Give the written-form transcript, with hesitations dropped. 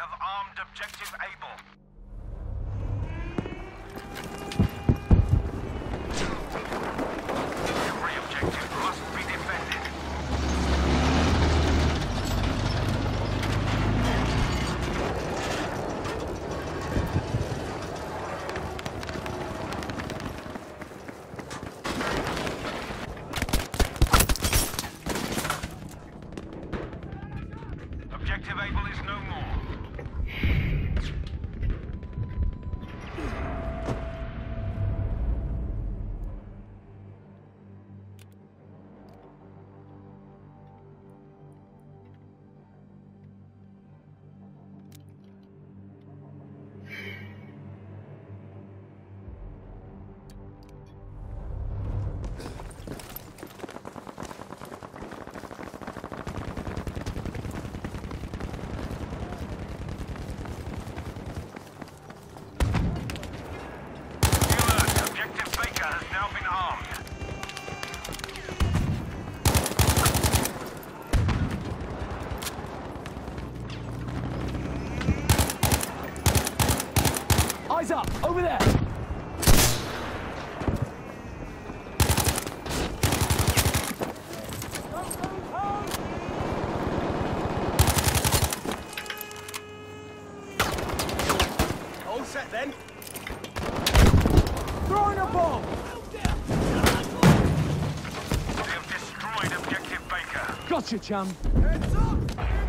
have armed objective Able. Every objective must be defended. Objective Able is no more. Has now been armed. Eyes up! Over there! All set then. Throwing a bomb! We have destroyed objective Baker. Gotcha, chum. Heads up!